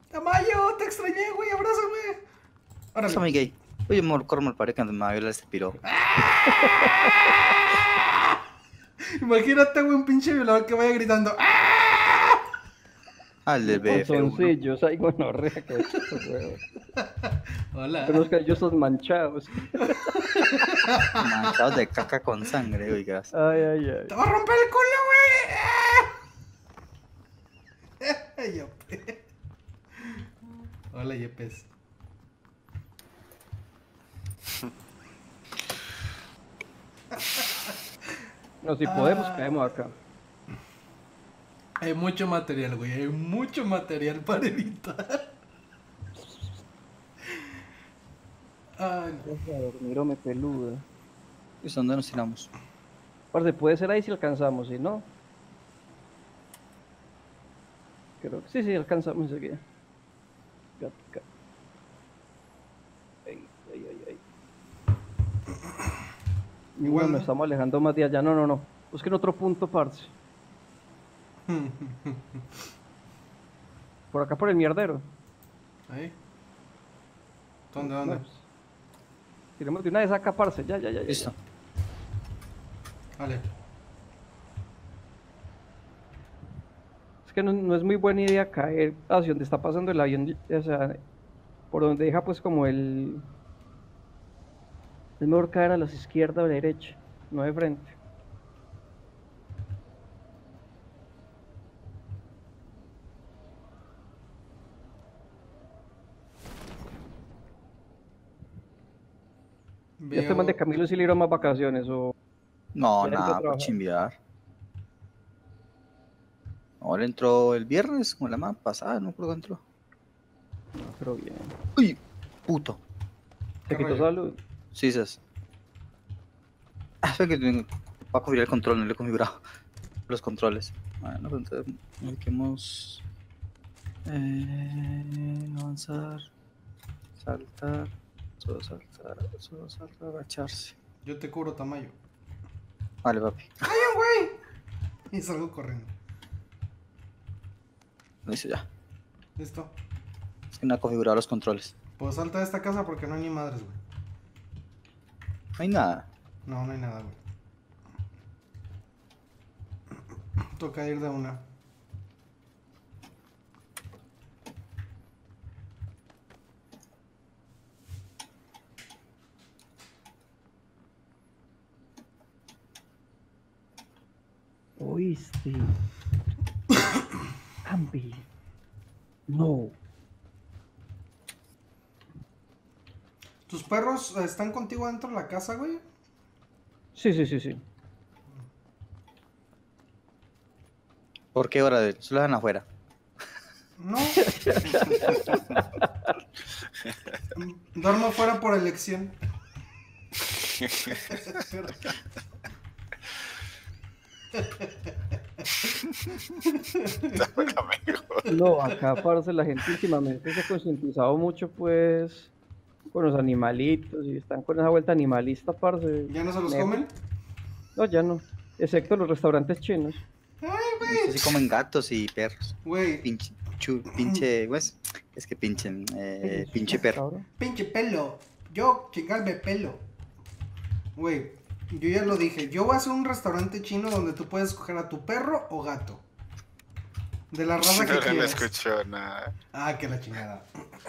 Tamayo, te extrañé, güey, abrázame. Órale. Eso, mi gay. Oye, corro mal paré que me va a violar este piro. Imagínate, güey, un pinche violador que vaya gritando. Al del BF1. Calzoncillos, ay, gonorrea, que estos huevos. Hola. Pero los callosos manchados. Manchados de caca con sangre, oigas. Ay, ay, ay. ¡Te va a romper el culo, güey! Yepe. Hola, Yepes. No, si podemos, caemos acá. Hay mucho material, güey. Hay mucho material para editar. Ay, no. Deja de dormirome peluda. ¿Y dónde nos tiramos? Parce, puede ser ahí si alcanzamos, si no. Creo que sí, alcanzamos enseguida. Ay, ay, ay, ay. Igual, Bueno, nos ¿no? estamos alejando más de allá. No. Busquen otro punto, parce. Por acá por el mierdero. Ahí. ¿Dónde, No, dónde? pues, tiremos de una vez acá, parce. Ya. Listo. Vale. Es que no es muy buena idea caer hacia donde está pasando el avión. O sea, por donde deja pues como el... Es mejor caer a la izquierda o a la derecha, no de frente. Y este man de Camilo sí le dieron más vacaciones o... No, Ya entró a nada, por trabajar. chimbear. Ahora entró el viernes, como la semana pasada, no creo que entró. No, pero bien. Uy, puto. ¿Te ¿Qué quitó rollo? salud? Sí, Sas. Espera que tengo... Va a configurar el control, no le he configurado los controles. Bueno, pues entonces marquemos... avanzar, saltar, solo saltar, agacharse. Yo te cubro, Tamayo. Vale, papi. ¡Ay, güey! Y salgo corriendo. Lo hice ya. ¿Listo? Es que no ha configurado los controles. Pues salta de esta casa porque no hay ni madres, güey. No hay nada. No, no hay nada, güey. Toca ir de una. ¿Oíste? Ambi. No. ¿Tus perros están contigo dentro de la casa, güey? Sí. ¿Por qué hora de? Solo dejan afuera. No. Duermo fuera por elección. No, acá, parce, la gente últimamente se ha concientizado mucho, pues, con los animalitos y están con esa vuelta animalista, parce. ¿Ya no se los comen? No, ya no. Excepto los restaurantes chinos. Ay, Estos güey. sí comen gatos y perros. Güey, Pinche, pues, es que pinche perro. Cabrón. pinche pelo. Yo chingarme pelo. Güey, yo ya lo dije. Yo voy a hacer un restaurante chino donde tú puedes escoger a tu perro o gato. De la raza que No quieras. escuchó nada. Ah, que la chingada.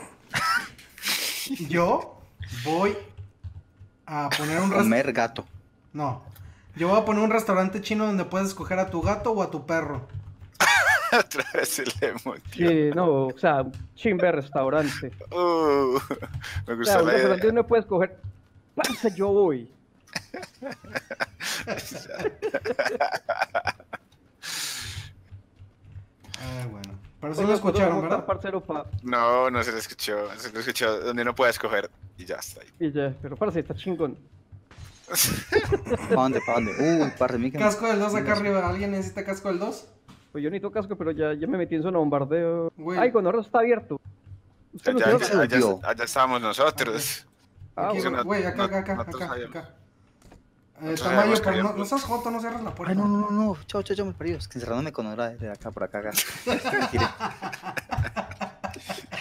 Yo voy a poner un Comer gato. No. Yo voy a poner un restaurante chino donde puedes escoger a tu gato o a tu perro. Otra vez el emotivo. Sí, no, o sea, chimbe restaurante. Me O sea, gusta un la restaurante idea. uno puede escoger. Parce, yo voy. Ay, bueno. Pero sí lo escucharon, ¿verdad? Parcero, No se lo escuchó. Se lo escuchó donde no puede escoger. Y ya está ahí. y ya, pero parce, está chingón. ¿Para dónde? ¿Para dónde? Parce, mí que... Casco del 2 acá arriba. ¿Alguien necesita casco del 2? Pues yo necesito casco, pero ya me metí en zona bombardeo. Güey. Ay, Gonorro está abierto. Usted no Allá, tiene- allá estábamos nosotros. Ah, Aquí, bueno. güey, acá. Nosotros sabíamos. Tamayo, sabíamos que pero había- no seas joto, no cierres la puerta. Ay, no. Chao, me parió. Es que encerrándome con hora de acá por acá. Mentira.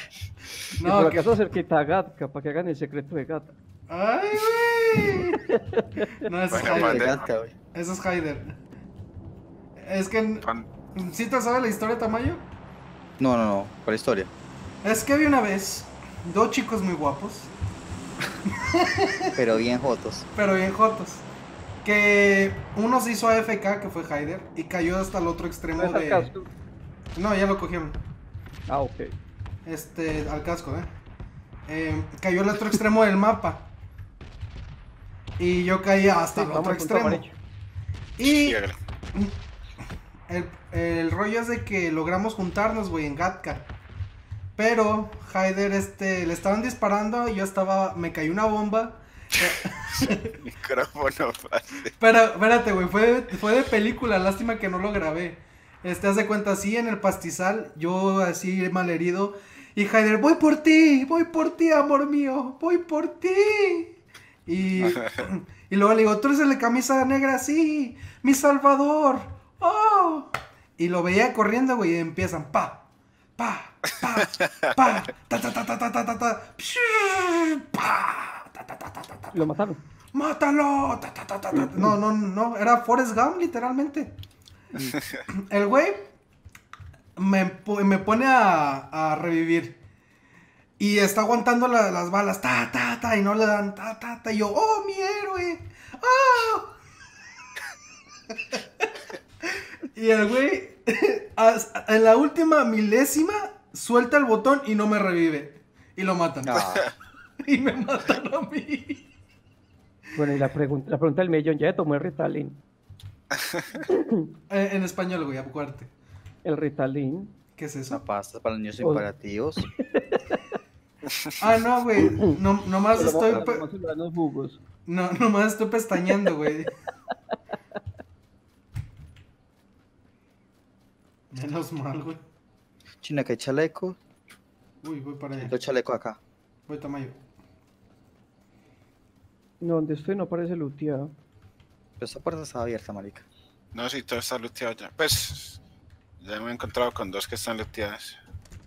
Que por acaso cerquita a Gatka, para que hagan el secreto de Gatka. ¡Ay, güey! No, ese Bueno, es mande. Hyder. Gatka, güey. Ese es Hyder. Es que... ¿Sí te sabes la historia, Tamayo? No. ¿Cuál historia? Es que había una vez dos chicos muy guapos, Pero bien jotos. pero bien jotos. Que uno se hizo AFK, que fue Hyder, y cayó hasta el otro extremo ¿No es al de... casco? No, ya lo cogieron. Ah, ok. Al casco, cayó al otro extremo del mapa. Y yo caí hasta el otro Vamos al punto extremo. amarillo. Y Sí, hágale. el rollo es de que logramos juntarnos, güey, en Gatka. Pero Hyder, le estaban disparando y me cayó una bomba. Micrófono fácil. Pero, espérate, güey, fue de película, lástima que no lo grabé. Haz de cuenta, así en el pastizal, yo así malherido. Y Hyder, voy por ti, amor mío, voy por ti. Y luego le digo, tú eres el de camisa negra, sí, mi salvador. Oh. Y lo veía corriendo, güey, y empiezan, pa, ta, ta, ta, ta, ta, ta, ta, ta, pa, ta, ta, ta, ta, ta, ta. Lo mataron. ¡Mátalo! Ta, ta, ta, ta, ta. No, era Forrest Gump, literalmente. El güey me pone a revivir. Y está aguantando las balas, y no le dan, y yo, ¡oh, mi héroe! ¡Oh! Y el güey, en la última milésima, suelta el botón y no me revive. Y lo matan. Ah, Y me matan a mí. Bueno, y la pregunta del millón, ¿ya tomó el Ritalin? En español, güey, acuérdate. El Ritalin. ¿Qué es una eso? pasta para niños Oh. imperativos. Ah, no, güey. Nomás estoy. Vamos a dar los jugos. Nomás estoy pestañeando, güey. Menos mal, güey. China, que hay chaleco. Uy, voy para allá. Otro chaleco acá. Voy Tamayo. No, donde estoy no aparece luteado. Pero esta puerta está abierta, marica. No, sí, todo está looteado ya. Pues, ya me he encontrado con dos que están looteadas.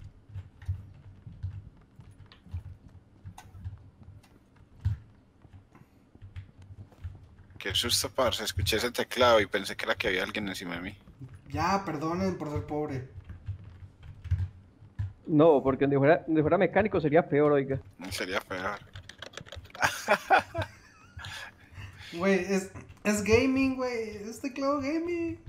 Qué susto, parce. Escuché ese teclado y pensé que era que había alguien encima de mí. Ya, perdonen por ser pobre. No, porque donde fuera mecánico sería peor, oiga. No sería peor. Güey, es gaming, güey. Es teclado gaming.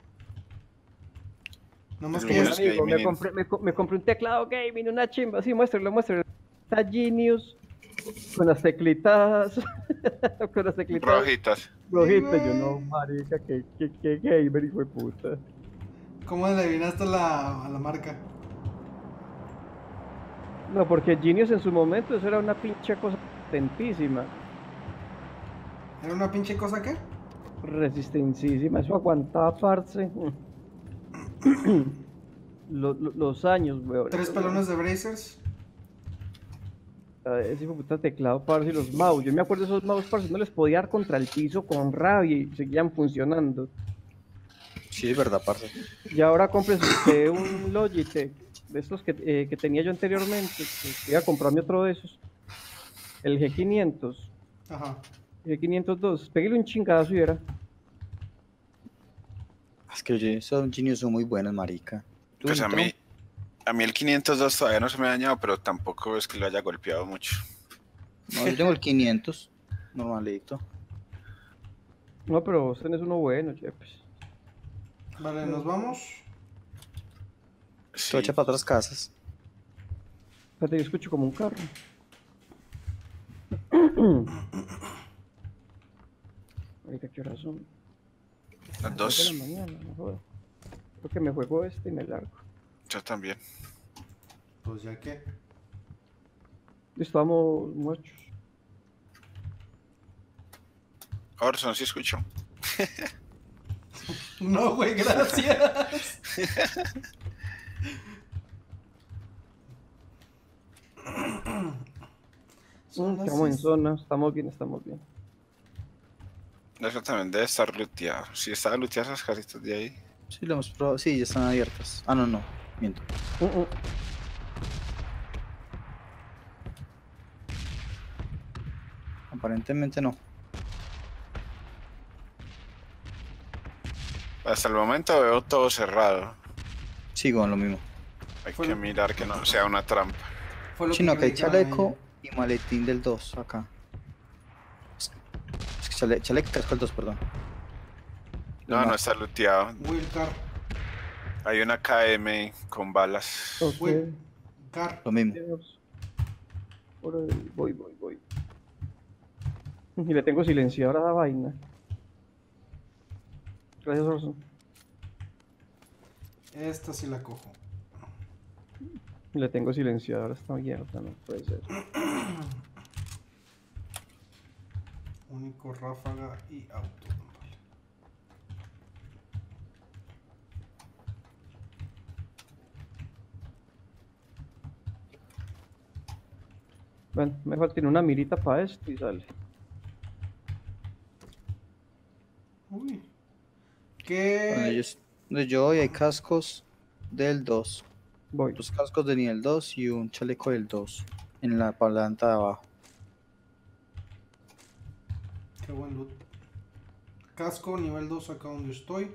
Nomás Es que bueno, es... es Amigo, gaming. me compré un teclado gaming, una chimba. Sí, muéstralo. Está Genius. Con las teclitas. Con las teclitas Rojitas. rojitas. Yo güey. no, marica, que gamer, hijo de puta. ¿Cómo le adivinaste a la marca? No, porque Genius en su momento eso era una pinche cosa potentísima. ¿Era una pinche cosa qué? Resistencísima. Eso aguantaba, parce. Los años, weón. 3 pelones de Brazers. Ese hijo de puta teclado, parce, y los mouse. Yo me acuerdo de esos mouse, parce, no les podía dar contra el piso con rabia y seguían funcionando. Sí, es verdad, parce. Y ahora cómprese usted un Logitech, de estos que tenía yo anteriormente, que iba a comprarme otro de esos. El G500, Ajá. el G502. Pégale un chingazo y era. Es que esos genios son muy buenos, marica. ¿Tú, Pues a Nitro? mí el 502 todavía no se me ha dañado, pero tampoco es que lo haya golpeado mucho. No, yo tengo el 500. Normalito. No, pero vos tenés uno bueno, chepes. Vale, nos vamos. Sí. Todo echa para otras casas. Espérate, yo escucho como un carro. Ahorita, ¿qué horas son? Las 2 dos. de la mañana, no joda. Creo que me juego este y me largo. Yo también. Pues ya que. Listo, vamos, muchachos. Orson, sí escucho. No, güey, gracias. Son las Estamos en 6. zona, estamos bien, estamos bien. Eso también debe estar looteado. Si estaba looteado esas casitas de ahí. Sí, lo hemos probado. Sí, ya están abiertas. Ah, no, miento. Aparentemente no. Hasta el momento veo todo cerrado. Sigo en lo mismo. Hay Fue que lo- mirar que no sea una trampa. Fue lo Chino, que acá hay le dijeron a chaleco y maletín del 2 acá. Es que chaleco y casco del 2, perdón. No, no está looteado. ella. Will, car. Hay una KM con balas. Ok. Will, car. Lo mismo. Dios. Por ahí, voy. Y le tengo silenciador a la vaina. Gracias, Orson. Esta sí la cojo. Le tengo silenciador a esta mierda, no puede ser. Único, ráfaga y auto. Vale. Bueno, me falta una mirita para esto y sale. Uy. Donde ¿Qué? donde yo voy hay cascos del 2. Voy. Dos cascos de nivel 2 y un chaleco del 2. En la planta de abajo. Qué buen loot. Casco nivel 2 acá donde estoy.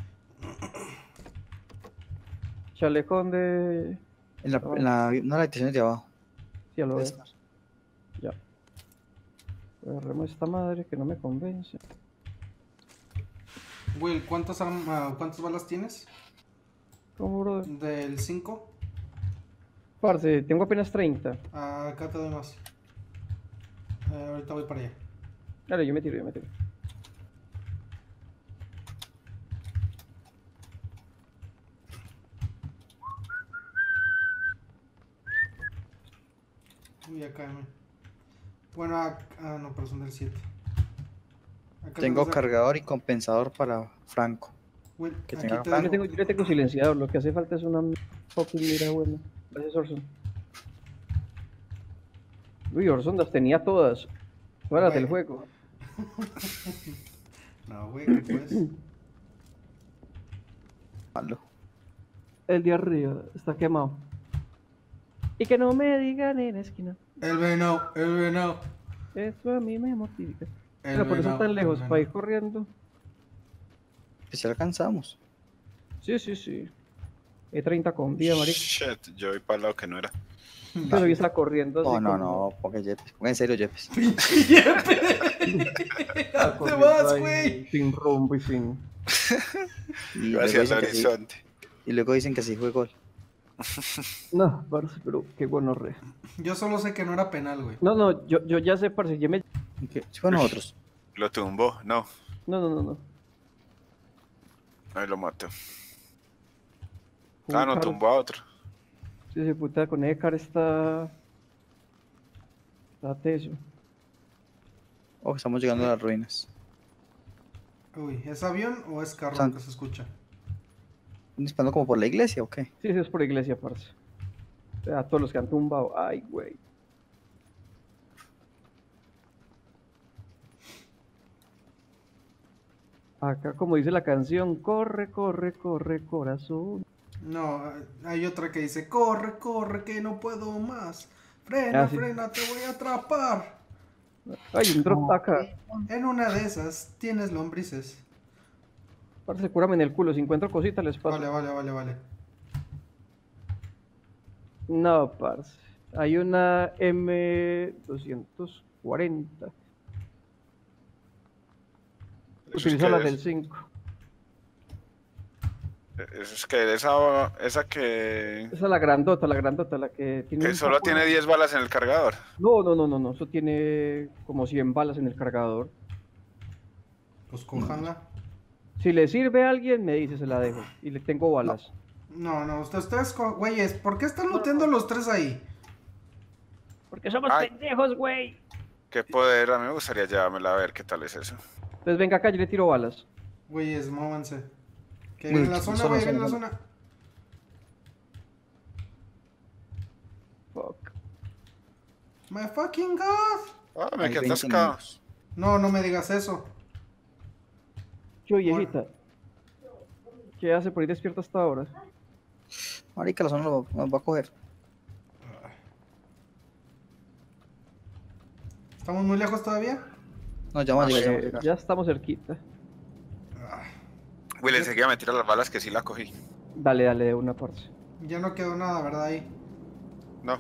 Chaleco donde... No, la habitación de abajo. Sí, ya lo veo. Esta. Ya. Agarremos esta madre que no me convence. Will, ¿cuántas balas tienes? ¿Cómo, brother? Del 5. Parce, tengo apenas 30. Acá te doy más. Ahorita voy para allá. Dale, yo me tiro. Uy, acá. Bueno, no, pero son del 7. Acá Tengo tenemos cargador y compensador para Franco. Will, que aquí tenga te plan. dejo. Yo le tengo silenciador, lo que hace falta es una fucking mira buena. Gracias, Orson. Uy, Orson las tenía todas. Fuera del Güey. juego. No, güey, ¿qué pues? Malo. El de arriba está quemado. Y que no me digan en la esquina. El venado. Eso a mí me motiva. El Pero por eso venado, tan el lejos, venado. para ir corriendo. Pues ya alcanzamos. Sí. E30 con vida, marica. Shit, yo voy para el lado que no era. Pero yo estaba corriendo así. No, ponga Yepes. Ponga en serio Yepes. ¡Ya te vas, güey! Sin rumbo y sin. Y Yo luego, hacia el dicen que sí, horizonte. y luego dicen que sí fue gol. No, parce, pero qué bueno re. Yo solo sé que no era penal, güey. No, yo ya sé, parce, yo me... ¿Qué? Sí fueron nosotros. Lo tumbó, no. No. Ahí lo mató. Con Ah, no, Car- tumbó a otro. Sí, puta, con Ekar está teso. Oh, estamos llegando a las ruinas. Uy, ¿es avión o es carro San- que se escucha? ¿Están disparando como por la iglesia o qué? Sí, es por iglesia, parce. A todos los que han tumbado. Ay, güey. Acá, como dice la canción, corre, corazón. No, hay otra que dice, corre, que no puedo más. Frena, Ah, sí. frena, te voy a atrapar. Ay, un drop acá. En una de esas tienes lombrices. Parce, cúrame en el culo. Si encuentro cositas, les paso. Vale. No, parce. Hay una M240. Utiliza la del 5. Eso es que esa que... Esa es la grandota, la que tiene. Que un solo poco tiene de- 10 balas en el cargador. No. Eso tiene como 100 balas en el cargador. Pues cójanla. Si le sirve a alguien, me dice, se la dejo. Y le tengo balas. No, ustedes, güeyes, ¿por qué están looteando los tres ahí? Porque somos Ay. pendejos, güey. Qué poder, a mí me gustaría llevármela a ver qué tal es eso. Entonces venga acá, yo le tiro balas. Güeyes, móvanse. Que Uy, viene la zona, güey, viene la zona. zona. Fuck. My fucking god. Ah, me Hay quedé 20 atascado. minutos. No me digas eso. Yo, viejita. ¿Qué hace por ahí despierta hasta ahora? Marica, la zona nos va a coger. ¿Estamos muy lejos todavía? No, ya vamos a llegar, ya vamos a llegar. Ya estamos cerquita. Willy, enseguida me tira las balas que sí la cogí. Dale, dale, de una parte. Ya no quedó nada, ¿verdad? Ahí. No.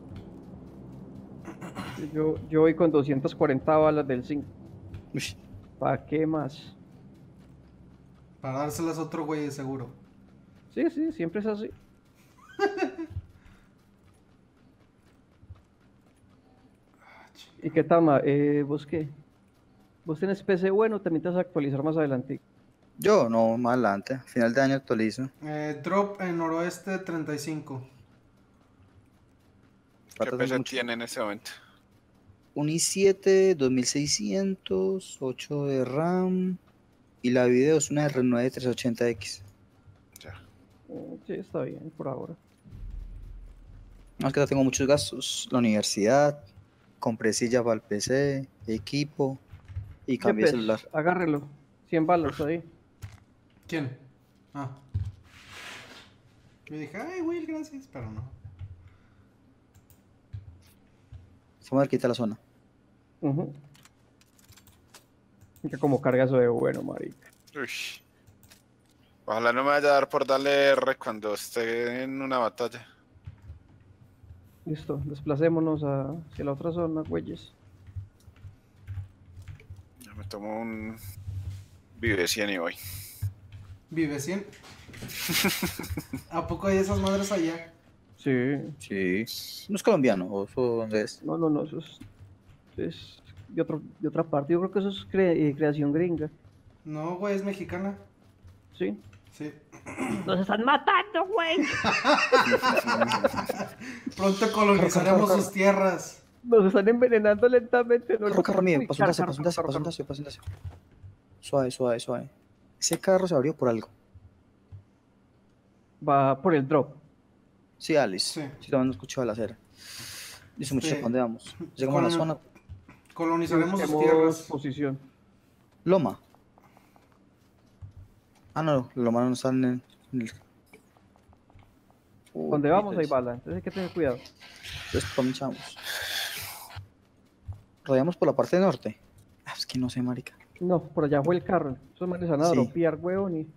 Yo voy con 240 balas del 5. Uy, ¿Para qué más? Para dárselas a otro güey de seguro. Sí, sí, siempre es así. ¿Y qué tama? ¿Vos qué? ¿Vos tenés PC bueno? También te vas a actualizar más adelante. yo no, más adelante. Final de año actualizo. Drop en noroeste 35. ¿Qué Falta peso mucho. tiene en ese momento? Un i7 2600, 8 de RAM. Y la video es una R9 380X. Ya. Sí, está bien, por ahora. Más que tengo muchos gastos. La universidad, compré silla para el PC, equipo y cambié de Jepes, celular. agárrelo. 100 balas ahí. ¿Quién? Ah. Yo dije, ay, Will, gracias, pero no. Estamos cerquita de la zona. Ujú. Y que como carga eso de bueno, marica. Uy. Ojalá no me vaya a dar por darle R cuando esté en una batalla. Listo, desplacémonos hacia la otra zona, güeyes. Ya me tomo un Vive 100 y voy. Vive 100. ¿A poco hay esas madres allá? Sí. Sí. ¿No es colombiano? ¿O eso dónde es? No, eso es de otra parte. Yo creo que eso es creación gringa. No, güey, es mexicana. Sí. Sí. ¡Nos están matando, güey! Pronto colonizaremos sus tierras. Nos están envenenando lentamente. No Carro, carro mío, Uy, paso un taxi, carro, paso un taxi, carro, paso un carro. taxi, paso un taxi. Suave, suave, suave. Ese carro se abrió por algo. Va por el drop. Sí, Alice. Sí. Sí, también no escuché la acera. Dice mucho, Sí. ¿para dónde vamos? Llegamos a la zona. Colonizaremos sus Busquemos tierras. posición. Loma. Ah, no, Loma no está en el... Donde vamos hay bala, entonces hay que tener cuidado. Entonces comenzamos. Rodeamos por la parte norte. Ah, es que no sé, marica. No, por allá fue el carro. Esos manes van a Sí. dropear, huevón. Y...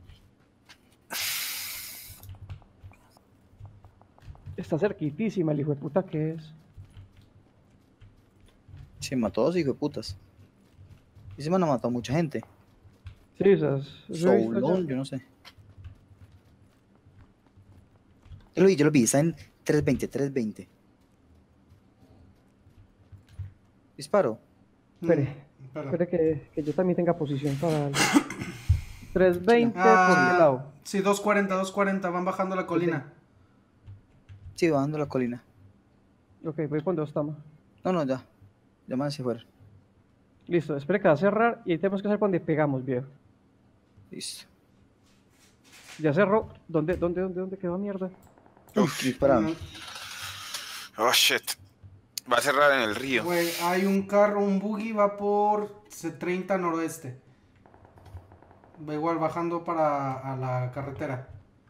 Está cerquitísima el hijo de puta que es. Sí, mató a dos hijos de putas. Y se me han matado mucha gente. Sí, esas. eso he visto Soulon, ya. yo no sé. Yo lo vi, está en 320. Disparo. Espere, Espera. espere que yo también tenga posición para darle. 320 por Ah, qué lado. sí, 240, van bajando la colina. Sí, bajando la colina. Ok, voy con dos tama. No, ya. Ya más se fueron. Listo, espere que va a cerrar y ahí tenemos que hacer cuando pegamos, viejo. Listo. Ya cerró. ¿Dónde quedó mierda? Uf, dispararon. Oh shit. Va a cerrar en el río. Güey, hay un carro, un buggy, va por 30 noroeste. Va igual bajando para a la carretera.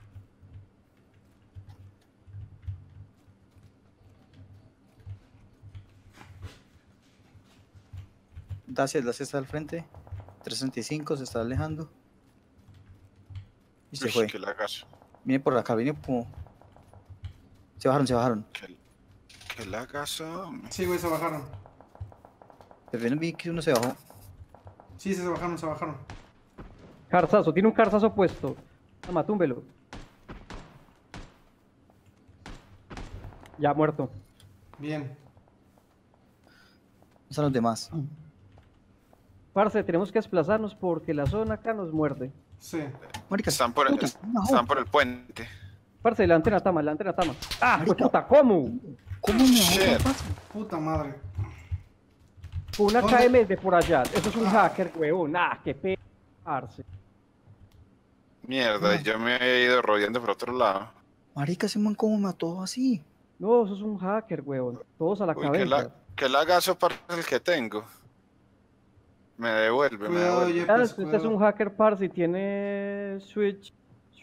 Dacia está al frente. 365 se está alejando. Y se Uy, fue. qué lagazo. Viene por acá, viene como. Se bajaron. Qué lagazo. Sí, güey, se bajaron. Se ven, vi que uno se bajó. Sí, se bajaron. Carzazo, tiene un carzazo puesto. Toma, túmbelo. Ya muerto. Bien. ¿Dónde están los demás? Parce, tenemos que desplazarnos porque la zona acá nos muerde. Sí. Marica, Están por el puente. Parce, la antena tama. ¡Ah, hijo de puta! ¿Cómo? ¿Cómo me Shit. bajó tan fácil? Puta madre. Fue una ¿Dónde? KM de por allá. Eso es un hacker, huevón. Ah, qué pe... Parce. Mierda, yo me he ido rodeando por otro lado. Marica, ese man cómo mató así. No, eso es un hacker, huevón. Todos a la Uy, cabeza. qué lagazo para el que tengo. Me devuelve. Cuidado, Ah, Pues, este es cuidado. un hacker, parce, y tiene switch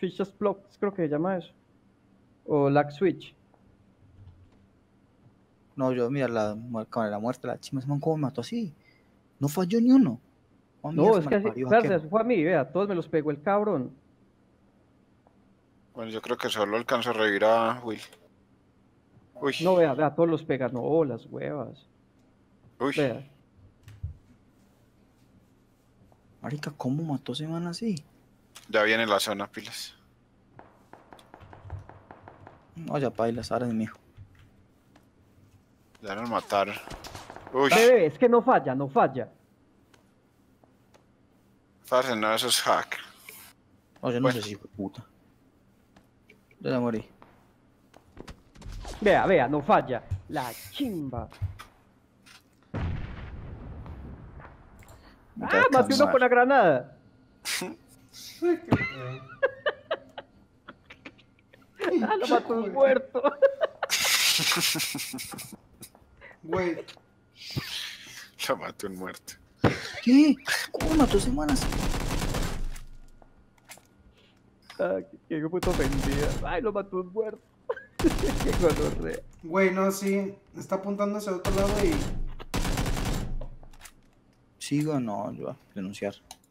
exploits, creo que se llama eso. O lag switch. No, yo, mira, con la muerte, la chima, ese man cómo me mató así. No falló ni uno. Oh, mira, No, ese es que así, malparido parce, vaquero. eso fue a mí, vea, todos me los pegó el cabrón. Bueno, yo creo que solo alcanzo a revivir a Will. Uy, No, vea, todos los pega, no, las huevas. uy. Vea, Marica, ¿cómo mató ese man así? Ya viene la zona, pilas. No, ya pailas, ahora es mijo. Ya nos mataron. Uy, ve, es que no falla, no falla. parce, no, eso es hack. No, yo no Bueno. sé si fue puta. Yo ya morí. Vea, no falla. La chimba. Me Ah, quedé maté uno cansado. con la granada. Ah, lo mató un muerto. Güey, Lo mató un muerto. ¿Qué? ¿Cómo mató ese man así? Ah, qué puto ofendida. Ay, lo mató un muerto. Qué gonorrea. güey, no, sí. Está apuntando hacia otro lado y... Sigo, no, yo voy a denunciar.